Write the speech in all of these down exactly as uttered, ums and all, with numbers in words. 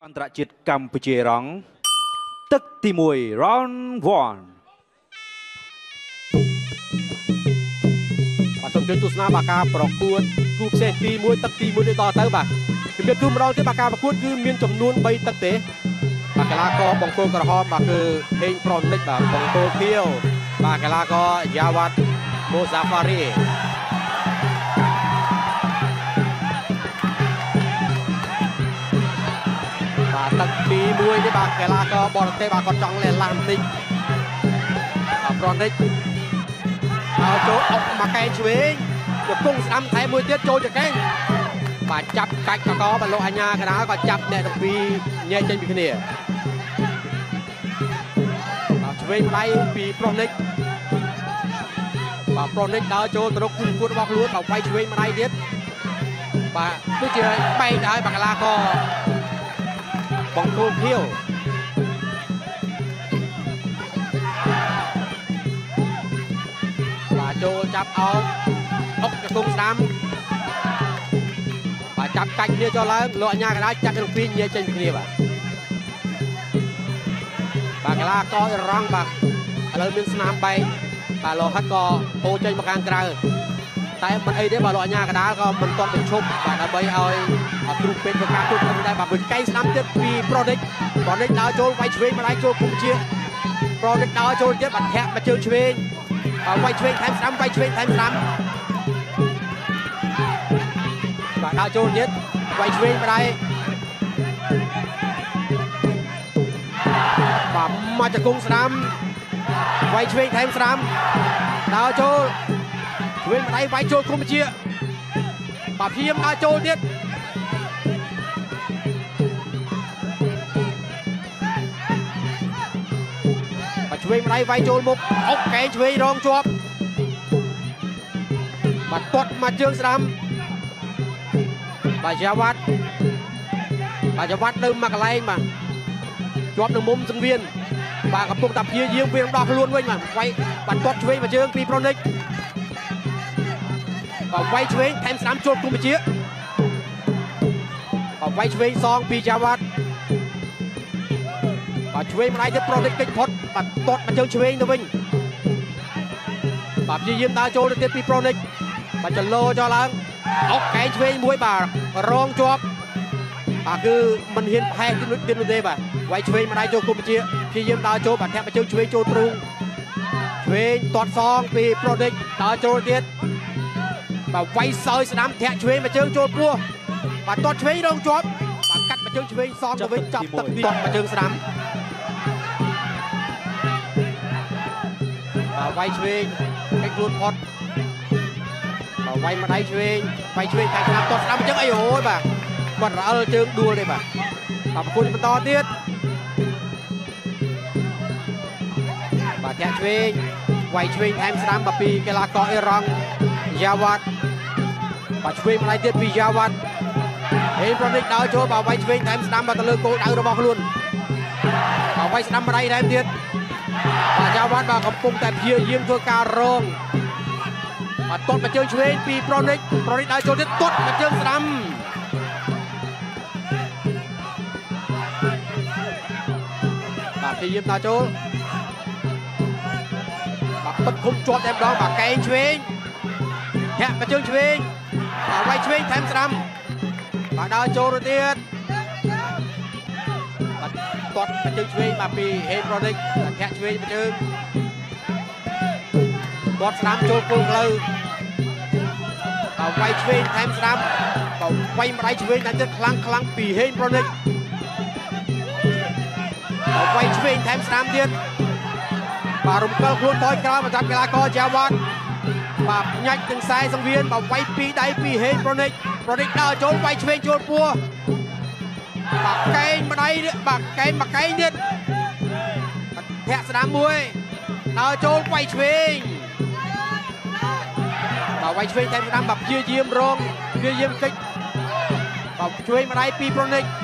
អន្តរជាតិកម្ពុជារងទឹកទីមួយ round one បាទសូមជូនទស្សនាបាទការប្រកួតគូផ្សេងទីមួយទឹកទីមួយនេះតទៅបាទជំរាបជូនម្ដងទៀតបាទការប្រកួតគឺមានចំនួនបីទឹកទេបាទកីឡាករបង្គោលក្រហមបាទគឺហេងប្រនិចបាទបង្គោលខៀវបាទកីឡាករ Javard Muzafari បាទទឹកទីមួយនេះបាទកីឡាករបរទេសបាទគាត់ចង់លេឡាបន្តិចបាទប្រនិចហើយចូលអុកមកកែឆ្វេងយកគង់ស្ដាំថែមមួយទៀតចូលចកេងបាទចាប់កាច់កកបាទលោកអញ្ញាកណ្ដាលក៏ចាប់អ្នកទាំងពីរញែកចេញពីគ្នាបាទឆ្វេងម្ដាយពីប្រុសនិចបាទប្រុសនិចដើរចូលទៅរកគូប្រកួតរបស់ខ្លួនបាទវាយឆ្វេងម្ដាយទៀតបាទគឺជាបែកដែរបាទកីឡាករបង្គោលខៀវបាទចូលចាប់អោបអុកទៅគង់ស្ដាំបាទចាប់កាច់គ្នាចូលឡើងលោកអញ្ញាកណ្ដាលចាប់ទាំងពីរញែកចេញពីគ្នាបាទបាទកីឡាករអ៊ីរ៉ង់បាទឥឡូវមានស្នាមបែកបាទលោហិតក៏ហូរចេញមកខាងក្រៅតែមិនអីទេបាទលោកអញ្ញាកណ្ដាលក៏មិនទាន់បញ្ឈប់បាទដើម្បីឲ្យគ្រូពេទ្យធ្វើការគ្រប់គ្រងដែរបាទមួយកែស្ដាំទៀតពីប្រូនិចប្រូនិចដើរចូលវាយឆ្វេងម្ដាយចូលគុំជាប្រូនិចដើរចូលទៀតបាទធាក់មកជើងឆ្វេងបាទវាយឆ្វេងថែមស្ដាំវាយឆ្វេងថែមស្ដាំបាទដើរចូលទៀតវាយឆ្វេងម្ដាយបាទមកចង្គង់ស្ដាំវាយឆ្វេងថែមស្ដាំដើរចូលឆ្វេងម្ដាយវាយចូលគុំជាបាទព្យាយាមដើរចូលទៀតបាទឆ្វេងម្ដាយវាយចូលមុខអុកកែឆ្វេងរងជាប់បាទទាត់មកជើងស្ដាំបាទយ៉ាវ៉ាត់បាទយ៉ាវ៉ាត់នៅមកកន្លែងបាទជាប់នៅមុំសង្វៀនបាទកំពុងតែព្យាយាមវាដោះខ្លួនវិញបាទវាយបាទទាត់ឆ្វេងមកជើងពីប្រូនិចបាទវាយឆ្វេងថែមស្ដាំចូលគុំវិជាបាទវាយឆ្វេងសងពីយ៉ាវ៉ាត់បាទឆ្វេងម្ដាយទៀតប្រូនិចកិច្ចផុតបាទទាត់មកជើងឆ្វេងទៅវិញបាទព្យាយាមដើរចូលទៅទៀតពីប្រូនិចបាទចលោចោលឡើងអុកកែឆ្វេងមួយបាទរងជាប់បាទគឺមិនហ៊ានផែទៀតនោះទៀតនោះទេបាទវាយឆ្វេងម្ដាយចូលគុំវិជាព្យាយាមដើរចូលបាទធាក់មកជើងឆ្វេងចូលទ្រូងឆ្វេងទាត់សងពីប្រូនិចដើរចូលទៀតបាទវាយសើស្ដាំធាក់ឆ្វេងមកជើងចូលពោះបាទទាត់ឆ្វេងរងជាប់បាទកាត់មកជើងឆ្វេងសងទៅវិញចាប់ទឹកទាត់មកជើងស្ដាំបាទវាយឆ្វេងគេខ្លួនផុតបាទវាយម្ដាយឆ្វេងវាយឆ្វេងតែស្ដាំទាត់ស្ដាំមកជើងអីអូយបាទគាត់រអិលជើងដួលទេបាទបាទប្រគល់បន្តទៀតបាទធាក់ឆ្វេងវាយឆ្វេងថែមស្ដាំបាទពីកីឡាករអ៊ីរ៉ង់យ៉ាវ៉ាត់បាទឆ្វេងម្ដាយទៀតពីយ៉ាវ៉ាត់ហេប្រនិចដើរចូលបាទវាយឆ្វេងថែមស្ដាំបាទទៅលើគោលដៅរបស់ខ្លួនបាទវាយស្ដាំម្ដាយថែមទៀតបាទយ៉ាវ៉ាត់បាទកំពុងតែព្យាយាមធ្វើការរងបាទទាត់មកជើងឆ្វេងពីប្រនិចប្រនិចដើរចូលទៀតទាត់មកជើងស្ដាំបាទព្យាយាមដើរចូលបាទបិទឃុំជាប់តែម្ដងបាទកែងឆ្វេងធាក់មកជើងឆ្វេងបាទវាយឆ្វេងថែមស្ដាំបាទដើរចូលទៅទៀតបាទទាត់មកជើងឆ្វេងបាទពីហេប្រូនិចធាក់ឆ្វេងមកជើងទាត់ស្ដាំចូលគោលផ្លូវបាទវាយឆ្វេងថែមស្ដាំបាទវាយម្ដាយឆ្វេងតែទៀតខ្លាំងខ្លាំងពីហេប្រូនិចបាទវាយឆ្វេងថែមស្ដាំទៀតបាទរំកិលខ្លួនថយក្រោយមកចាប់កីឡាករយ៉ាវ៉ាត់បាទញ៉ាច់ទាំងខ្សែសង្វៀនបាទវាយពីដៃពីហេងប្រូនិចប្រូនិចដើរចូលវាយឆ្វេងចូលពោះបាទកែងម្ដាយនេះបាទកែងមកកែងទៀតធាក់ស្ដាំមួយដើរចូលវាយឆ្វេងបាទវាយឆ្វេងតែស្ដាំបាទព្យាយាមរងព្យាយាមកិច្ចបាទឆ្វេងម្ដាយពីប្រូនិច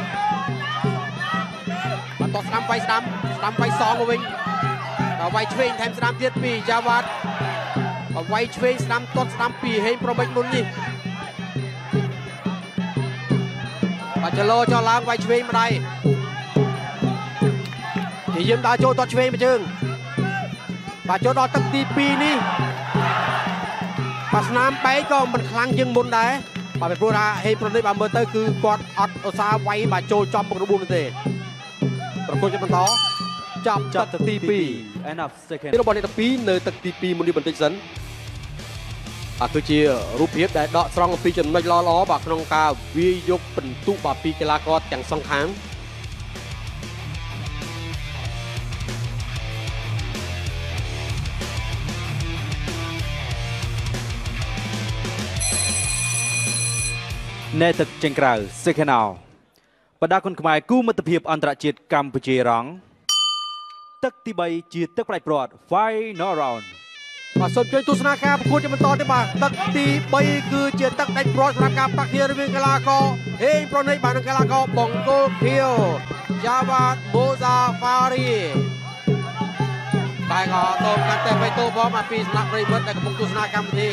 បាទតោះស្ដាំវាយស្ដាំស្ដាំវាយសងមកវិញបាទវាយឆ្វេងថែមស្ដាំទៀតពីយ៉ាវ៉ាត់វាយឆ្វេងស្ដាំទាត់ស្ដាំពីហេងប្រមិចមុននេះ ប bà chờ lô cho láng quay chuối mà đây chỉ dừng đá chỗ toàn chuối mà chừng bà chỗ đó tắc tí pi ní bà Nam bay có mình khăn chừng môn đấy bà phải pro ra hay pro đây bà mơ tới cứ quạt ọt ở xa quay bà trôi trong một cái buôn thế rồi cô cho mình đó chọc chọc tắc tí pi cái đó bọn này tắc pi nơi tắc tí pi muốn đi bẩn tích dẫn bà cứ chia rút hiếp để đọ xong pi chân nó lo lo bà không cao vi dục bẩn tụ bà pi cái lá co chẳng xong kháng Nè thực trên cầu sẽ thế nào? Và đã Kun Khmer cứu mất tập hiệp anh tra chiết Campuchia rong. Tất tí bay chia tất phải bọt final round. Và sân chơi tu sna ca cuộc cho mình to đấy bà. Tất tí bay cứ chia tất đánh bọt sna ca bạc kia với cái lá co. Heng pro này bạn cái lá co bóng cô kill. Javard Muzafari. Bài ngọ tôm cắt tay bay tô bó mà pi sna bay mất tại cái bóng tu sna cam thì.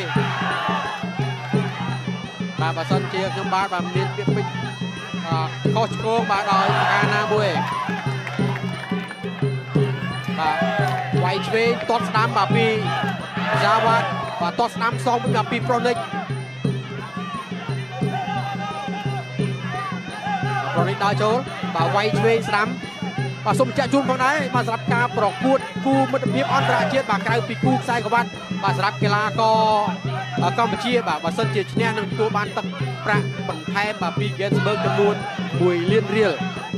Bà bà sân chia trong ba bà miền Việt Minh coach cô bà đòi Cana Bùi bà quay về tốt năm bà Pi Javard và tốt năm xong với bà Pi Brosnich Brosnich đòi chỗ bà quay về năm bà xung chạy chung phong đấy bà sắp ca bọc cuột cu mất việc on ra chết bà cái Pi cu sai của bạn bà sắp cái lá co Campuchia bà bà sân chia nhẹ nâng tua ban tập pra bằng thay bà Pi Ganzburgจำนวนmùi liên riêng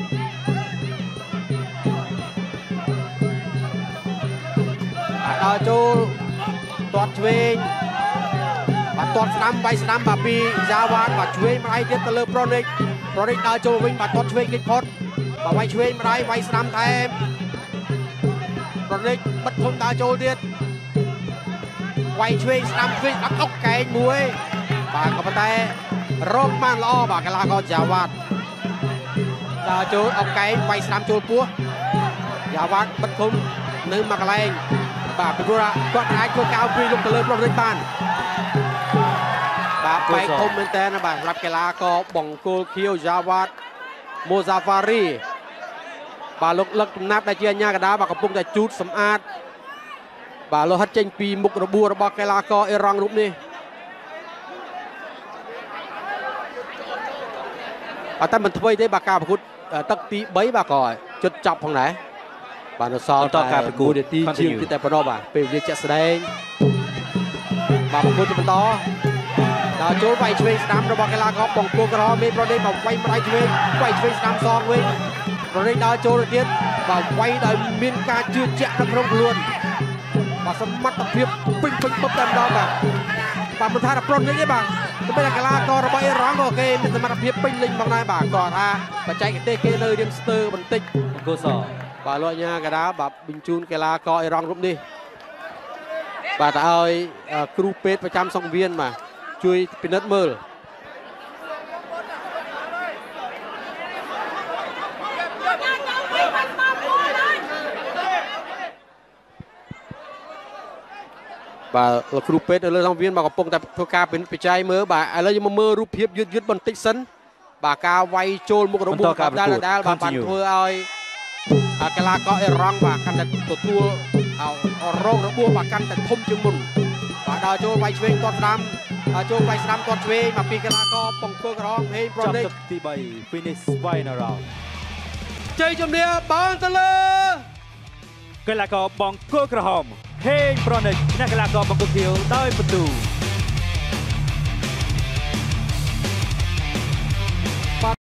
đào châu toàn chuối bà toàn năm bay năm bà Pi Javard bà chuối mà ai tiếp từ lớp Brosnich Brosnich đào châu vinh bà toàn chuối kịch khót bà bay chuối mà ai bay năm thay Brosnich bất không đào châuទៀតquay chuối năm chuối ấp ốc cái muối bà có tay rốt mang lo bà cái lá con Javard đào châu ốc cái quay năm châu púa Javard bất không nơi mà cái này bàเป็นผู้รักก็ท้ายก็ก้าวปีลงตะเลิบรอบเล่นบ้านbàไปคอมเมนเตอร์นะbàรับกีฬาก็บ่งโกลคิว Javard Muzafari bàลกเลิกนับได้เจียญากระดาbàกระปุกแต่จุดสำอาดbàโลหัดเจงปีมุกระบัวระบกีฬาก็เอรังรูปนี้แต่มันทำไมได้bàกาพุทธตักตีใบbàก่อยจุดจับของไหนbà nó soต่อการประกวดที่เชียงที่แต่ปนบ่าเป็นเรียกจัดแสดงบ่าประกวดจะเป็นต่อดาวโจ้ไปช่วยสนามระบกีฬาก็ป่องโกกระหอบมีประเด็นบ่าไว้มาได้ช่วยไปช่วยสนามซองเว้ยประเด็นดาวโจ้ระเทียนบ่าไว้ได้มีการจืดแจ๊ะน้ำร้อนล้วนบ่าสมัติตะเพียบปิ้งปิ้งปุ๊บตามดาวบ่าบ่ามันท่าตะปล้นนี่บ่าจะเป็นกีฬาก็ระบายร้องก็โอเคมีสมัติตะเพียบปิ้งลิงบางนายบ่าก่อนอ่ะปัจจัยกิเตเกเลยเรียมสเตอร์บันติกโกซอbà lo nha cái đá bà bình chun cái lá coi rong rụng đi bà ta ơi crew pet và trăm song viên mà chui pin đất mơ bà crew pet ở lên song viên bà có pong tập thua ca pin bị cháy mơ bà ở lên mà mơ rúp hiệp dứt dứt bần tích sân bà cao vay trôn một cái đồng bùn đá là đá bà bàn thua ơi cái lá có rong và căn đặt tổ tua rong nó bua và căn đặt thông chương mùng và đào cho vay chơi toàn năm cho vay năm toàn chơi mà pi cái lá có bóng cơ rong hay Brosnich tập tí bay finish final round chơi trong đĩa bán tơ lơ cái lá có bóng cơ rong Heng Brosnich และcái lá có bóng cơ kill ได้ประตู